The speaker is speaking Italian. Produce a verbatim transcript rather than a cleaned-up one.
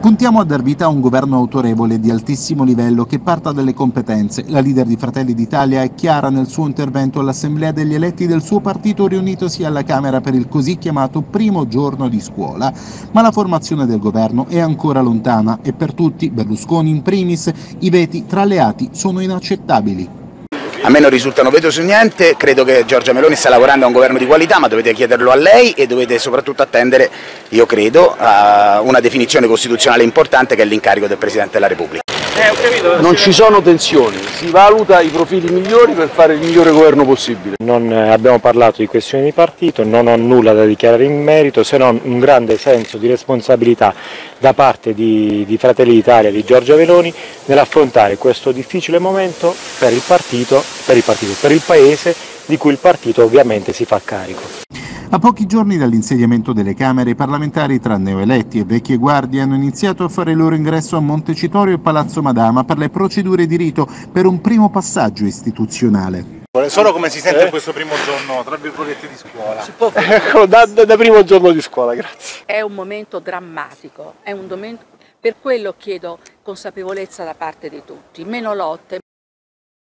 Puntiamo a dar vita a un governo autorevole di altissimo livello che parta dalle competenze. La leader di Fratelli d'Italia è chiara nel suo intervento all'assemblea degli eletti del suo partito riunitosi alla Camera per il così chiamato primo giorno di scuola. Ma la formazione del governo è ancora lontana e per tutti, Berlusconi in primis, i veti tra alleati sono inaccettabili. A me non risultano veto su niente, credo che Giorgia Meloni sta lavorando a un governo di qualità, ma dovete chiederlo a lei e dovete soprattutto attendere, io credo, a una definizione costituzionale importante che è l'incarico del Presidente della Repubblica. Non ci sono tensioni, si valuta i profili migliori per fare il migliore governo possibile. Non abbiamo parlato di questioni di partito, non ho nulla da dichiarare in merito, se non un grande senso di responsabilità da parte di, di Fratelli d'Italia e di Giorgia Meloni nell'affrontare questo difficile momento per il partito, per il partito, per il Paese, di cui il partito ovviamente si fa carico. A pochi giorni dall'insediamento delle Camere, i parlamentari tra neoeletti e vecchie guardie hanno iniziato a fare il loro ingresso a Montecitorio e Palazzo Madama per le procedure di rito per un primo passaggio istituzionale. Solo come si sente eh? questo primo giorno, tra virgolette, di scuola? Si può fare. Ecco, da, da, da primo giorno di scuola, grazie. È un momento drammatico, è un momento, per quello chiedo consapevolezza da parte di tutti, meno lotte.